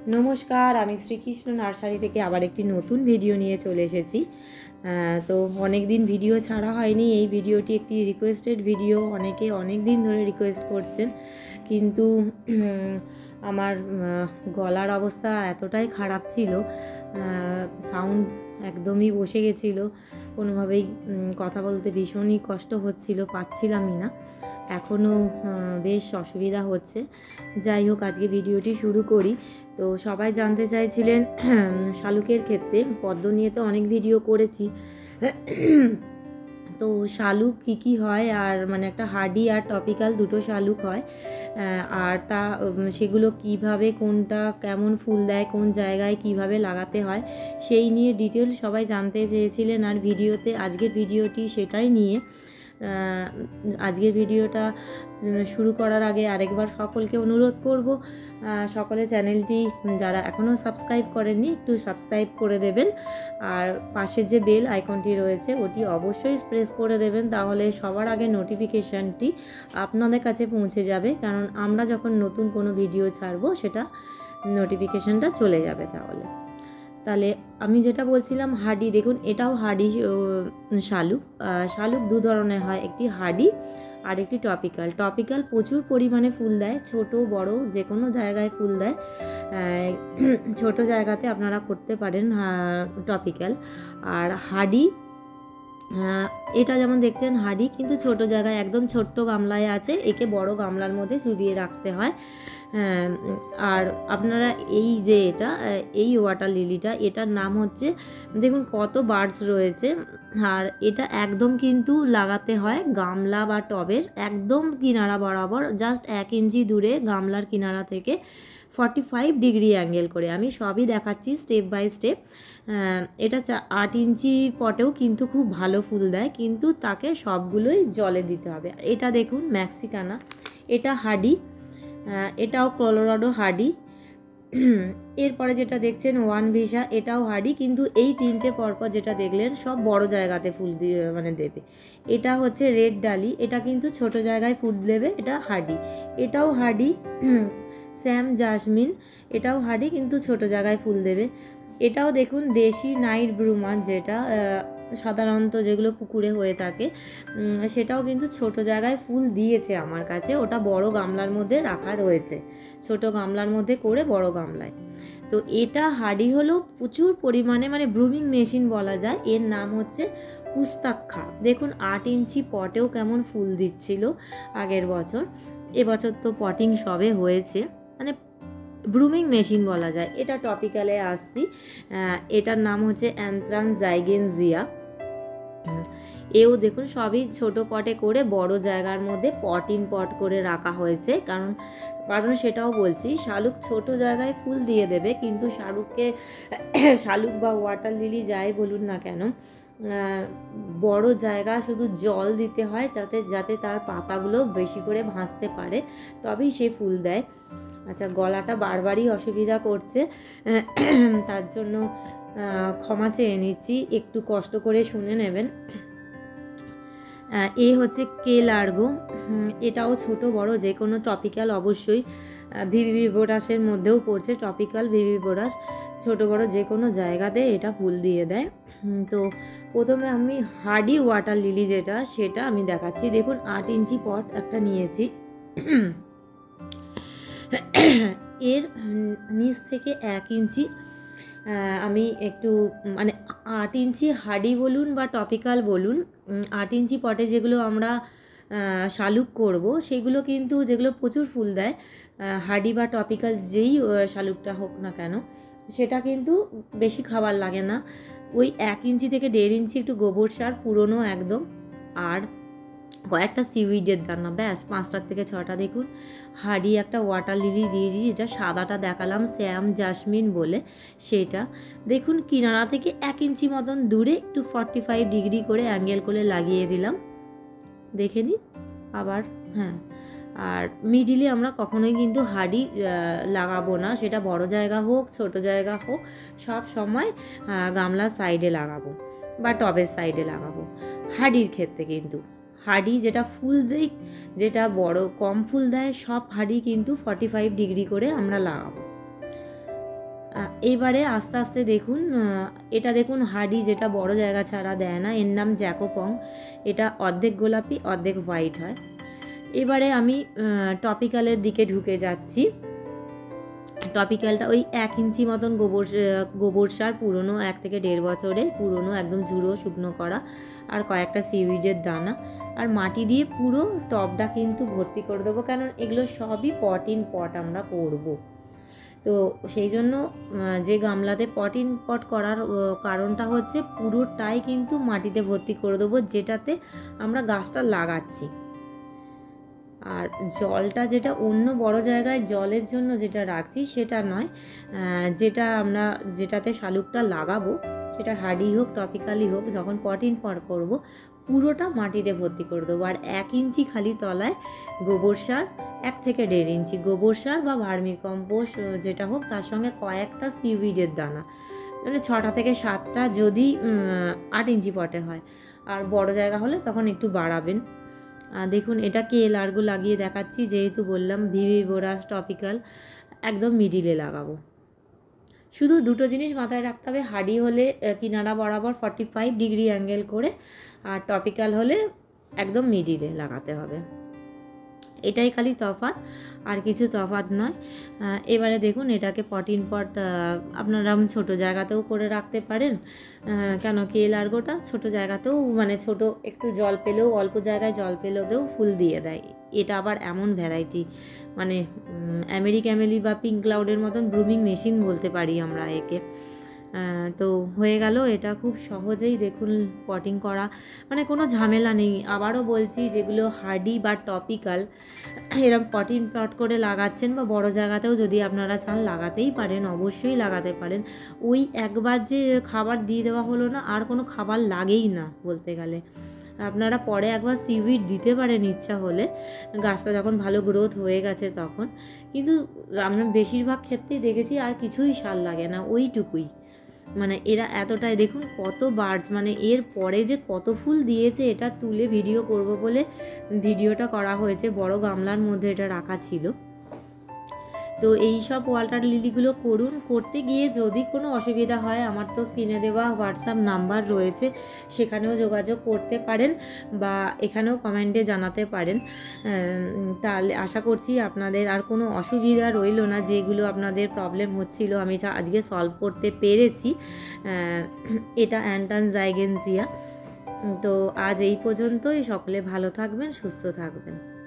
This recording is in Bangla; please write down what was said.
নমস্কার, আমি শ্রীকৃষ্ণ নার্সারি থেকে আবার একটি নতুন ভিডিও নিয়ে চলে এসেছি। তো অনেক দিন ভিডিও ছাড়া হয়নি। এই ভিডিওটি একটি রিকোয়েস্টেড ভিডিও, অনেকে অনেক দিন ধরে রিকোয়েস্ট করছেন, কিন্তু আমার গলার অবস্থা এতটাই খারাপ ছিল, সাউন্ড একদমই বসে গেছিলো, কোনোভাবেই কথা বলতে ভীষণই কষ্ট হচ্ছিল, পাচ্ছিলামই না। এখনও বেশ অসুবিধা হচ্ছে। যাই হোক, আজকে ভিডিওটি শুরু করি। তো সবাই জানতে চাইছিলেন শালুকের ক্ষেত্রে, পদ্ম নিয়ে তো অনেক ভিডিও করেছি, তো শালুক কী হয়, আর মানে একটা হার্ডি আর টপিক্যাল দুটো শালুক হয়, আর সেগুলো কিভাবে, কোনটা কেমন ফুল দেয়, কোন জায়গায় কিভাবে লাগাতে হয়, সেই নিয়ে ডিটেল সবাই জানতে চেয়েছিলেন। আর আজকের ভিডিওটি সেটাই নিয়ে। আজকের ভিডিওটা শুরু করার আগে আরেকবার সকলকে অনুরোধ করব, সকলে চ্যানেলটি যারা এখনও সাবস্ক্রাইব করেননি একটু সাবস্ক্রাইব করে দেবেন, আর পাশের যে বেল আইকনটি রয়েছে ওটি অবশ্যই প্রেস করে দেবেন, তাহলে সবার আগে নোটিফিকেশানটি আপনাদের কাছে পৌঁছে যাবে। কারণ আমরা যখন নতুন কোনো ভিডিও ছাড়বো সেটা নোটিফিকেশানটা চলে যাবে। তাহলে আমি যেটা বলছিলাম, হার্ডি, দেখুন এটাও হার্ডি শালুক দু ধরনের হয়, একটি হার্ডি আর একটি টপিক্যাল প্রচুর পরিমাণে ফুল দেয়, ছোট বড় যে কোনো জায়গায় ফুল দেয়। ছোট জায়গাতে আপনারা করতে পারেন টপিক্যাল। আর হার্ডি, এটা যেমন দেখছেন হার্ডি, কিন্তু ছোট জায়গায় একদম ছোট্ট গামলায় আছে, একে বড় গামলার মধ্যে চুবিয়ে রাখতে হয়। আর আপনারা এই ওয়াটার লিলিটা, এটার নাম হচ্ছে, দেখুন কত বার্ডস রয়েছে, আর এটা একদম কিন্তু লাগাতে হয় গামলা বা টবের একদম কিনারা বরাবর, জাস্ট 1 ইঞ্চি দূরে গামলার কিনারা থেকে 45 ডিগ্রি অ্যাঙ্গেল করে। আমি সবই দেখাচ্ছি স্টেপ বাই স্টেপ। এটা 8 ইঞ্চি পটেও কিন্তু খুব ভালো ফুল দেয়, কিন্তু তাকে সবগুলোই জলে দিতে হবে। এটা দেখুন ম্যাক্সিকানা, এটা হার্ডি, এটাও কলোরাডো হার্ডি। এরপরে যেটা দেখছেন ওয়ান ভিসা, এটাও হার্ডি, কিন্তু এই তিনটে পরপর যেটা দেখলেন সব বড় জায়গাতে ফুল দিয়ে দেবে। এটা হচ্ছে রেড ডালি, এটা কিন্তু ছোট জায়গায় ফুল দেবে, এটা হার্ডি। এটাও হার্ডি, স্যাম জাসমিন, এটাও হার্ডি, কিন্তু ছোট জায়গায় ফুল দেবে। এটাও দেখুন দেশি নাইট ব্লুমার, যেটা সাধারণত যেগুলো পুকুরে হয়ে থাকে, সেটাও কিন্তু ছোট জায়গায় ফুল দিয়েছে আমার কাছে, ওটা বড় গামলার মধ্যে রাখা রয়েছে, ছোট গামলার মধ্যে করে বড় গামলায়। তো এটা হার্ডি হলো প্রচুর পরিমাণে, মানে ব্রুমিং মেশিন বলা যায়। এর নাম হচ্ছে পুস্তাক্ষা। দেখুন 8 ইঞ্চি পটেও কেমন ফুল দিচ্ছিল আগের বছর, এবছর তো পটিং সবে হয়েছে, মানে ব্রুমিং মেশিন বলা যায়। এটা টপিক্যালে আসছি, এটার নাম হচ্ছে অ্যানথ্রান্স জাইগেনজিয়া। এও দেখুন সবই ছোট পটে করে বড় জায়গার মধ্যে পট ইন পট করে রাখা হয়েছে, কারণ সেটাও বলছি, শালুক ছোট জায়গায় ফুল দিয়ে দেবে, কিন্তু শালুক বা ওয়াটার লিলি যাই বলুন না কেন, বড় জায়গা শুধু জল দিতে হয়, যাতে তার পাতাগুলো বেশি করে ভাসতে পারে, তবেই সে ফুল দেয়। আচ্ছা, গলাটা বারবারই অসুবিধা করছে, তার জন্য ক্ষমা চেয়ে নিচ্ছি, একটু কষ্ট করে শুনে নেবেন। এ হচ্ছে কে লার্গো, এটাও ছোট বড় যে কোনো টপিক্যাল, অবশ্যই ভিভিবোরাসের মধ্যেও পড়ছে টপিক্যাল ভিভিবোরাস, ছোট বড় যে কোনো জায়গাতে এটা ফুল দিয়ে দেয়। তো প্রথমে আমি হার্ডি ওয়াটার লিলি সেটা আমি দেখাচ্ছি। দেখুন 8 ইঞ্চি পট একটা নিয়েছি, এর নিচ থেকে 1 ইঞ্চি আমি একটু, মানে 8 ইঞ্চি হার্ডি বলুন বা টপিক্যাল বলুন, 8 ইঞ্চি পটে যেগুলো আমরা শালুক করব, সেগুলো কিন্তু যেগুলো প্রচুর ফুল দেয়, হার্ডি বা টপিক্যাল যেই শালুকটা হোক না কেন, সেটা কিন্তু বেশি খাবার লাগে না। ওই 1 ইঞ্চি থেকে 1.5 ইঞ্চি একটু গোবর সার পুরনো একদম, আর কয়েকটা সিউইডের দানা, ব্যাস 5টা থেকে 6টা। দেখুন হার্ডি একটা ওয়াটার লিলি দিয়েছি, এটা সাদাটা দেখালাম স্যাম জাসমিন বলে, সেটা দেখুন কিনারা থেকে 1 ইঞ্চি মতন দূরে একটু 45 ডিগ্রি করে অ্যাঙ্গেল করে লাগিয়ে দিলাম, দেখে নিন আবার। হ্যাঁ, আর মিডিলে আমরা কখনোই কিন্তু হার্ডি লাগাবো না, সেটা বড় জায়গা হোক ছোট জায়গা হোক, সব সময় গামলার সাইডে লাগাবো বা টবের সাইডে লাগাবো হার্ডির ক্ষেত্রে। কিন্তু হাঁড়ি যেটা ফুল দেয়, যেটা বড় কম ফুল দেয়, সব হাঁড়ি কিন্তু 45 ডিগ্রি করে আমরা লাগাবো। এইবারে আস্তে আস্তে দেখুন, এটা দেখুন হার্ডি, যেটা বড় জায়গা ছাড়া দেয় না, এর নাম জ্যাকোপং। এটা অর্ধেক গোলাপি অর্ধেক হোয়াইট হয়। এবারে আমি টপিক্যালের দিকে ঢুকে যাচ্ছি। টপিক্যালটা ওই 1 ইঞ্চি মতন গোবর সার, পুরনো 1 থেকে 1.5 বছরের পুরনো, একদম ঝুড়ো শুকনো করা, আর কয়েকটা সিউইডের দানা, আর মাটি দিয়ে পুরো টবটা কিন্তু ভর্তি করে দেবো, কারণ এগুলো সবই পট ইন পট আমরা করব। তো সেই জন্য যে গামলাতে পট ইন পট করার কারণটা হচ্ছে পুরোটাই কিন্তু মাটিতে ভর্তি করে দেবো, যেটাতে আমরা গাছটা লাগাচ্ছি। আর জলটা যেটা অন্য বড় জায়গায় জলের জন্য যেটা রাখছি সেটা নয়, যেটাতে শালুকটা লাগাবো, সেটা হার্ডি হোক টপিক্যালি হোক, যখন পট ইন পট করবো পুরোটা মাটিতে ভর্তি করে দেবো। আর 1 ইঞ্চি খালি তলায় গোবর সার, 1 থেকে 1.5 ইঞ্চি গোবর সার বা ভার্মি কম্পোস্ট যেটা হোক, তার সঙ্গে কয়েকটা সিউইডের দানা, মানে 6টা থেকে 7টা যদি 8 ইঞ্চি পটে হয়, আর বড় জায়গা হলে তখন একটু বাড়াবেন। দেখুন এটা কেএলআরগো লাগিয়ে দেখাচ্ছি, যেহেতু বললাম ভিভিভোরাস টপিক্যাল একদম মিডিলে লাগাবো। শুধু দুটো জিনিস মাথায় রাখতে হবে, হার্ডি হলে কিনারা বরাবর 45 ডিগ্রি অ্যাঙ্গেল করে, আর টপিক্যাল হলে একদম মিডিলে লাগাতে হবে। এটাই খালি তফাৎ, আর কিছু তফাৎ নয়। এবারে দেখুন এটাকে পট ইন পট আপনারা ছোটো জায়গাতেও করে রাখতে পারেন, কেন কেএলআরগোটা ছোটো জায়গাতেও, মানে ছোটো একটু জল পেলেও, অল্প জায়গায় জল পেলেও ফুল দিয়ে দেয়। এটা আবার এমন ভ্যারাইটি, মানে আমেরিক্যামেলি বা পিঙ্ক ক্লাউডের মতন ব্লুমিং মেশিন বলতে পারি আমরা একে। তো হয়ে গেল, এটা খুব সহজেই দেখুন পটিং করা, মানে কোনো ঝামেলা নেই। আবারও বলছি, যেগুলো হার্ডি বা টপিক্যাল এরকম পট ইন পট করে লাগাচ্ছেন, বা বড় জায়গাতেও যদি আপনারা চান লাগাতেই পারেন, অবশ্যই লাগাতে পারেন। ওই একবার যে খাবার দিয়ে দেওয়া হলো না, আর কোনো খাবার লাগেই না বলতে গেলে। আপনারা পরে একবার সিউইড দিতে পারেন ইচ্ছা হলে, গাছটা যখন ভালো গ্রোথ হয়ে গেছে তখন, কিন্তু আমরা বেশিরভাগ ক্ষেত্রেই দেখেছি আর কিছুই সার লাগে না, ওইটুকুই। মানে এরা এতটাই, দেখুন কত বার্ডস, মানে এর পরে যে কত ফুল দিয়েছে, এটা তুলে ভিডিও করব বলে ভিডিওটা করা হয়েছে, বড় গামলার মধ্যে এটা রাখা ছিল। তো এই সব ওয়াটার লিলিগুলো করুন। করতে গিয়ে যদি কোনো অসুবিধা হয়, আমার তো স্ক্রিনে দেওয়া হোয়াটসঅ্যাপ নাম্বার রয়েছে, সেখানেও যোগাযোগ করতে পারেন, বা এখানেও কমেন্টে জানাতে পারেন। তাহলে আশা করছি আপনাদের আর কোনো অসুবিধা রইল না। যেগুলো আপনাদের প্রবলেম হচ্ছিল আমি এটা আজকে সলভ করতে পেরেছি। এটা অ্যান্টান জাইগেনসিয়া। তো আজ এই পর্যন্তই। সকলে ভালো থাকবেন, সুস্থ থাকবেন।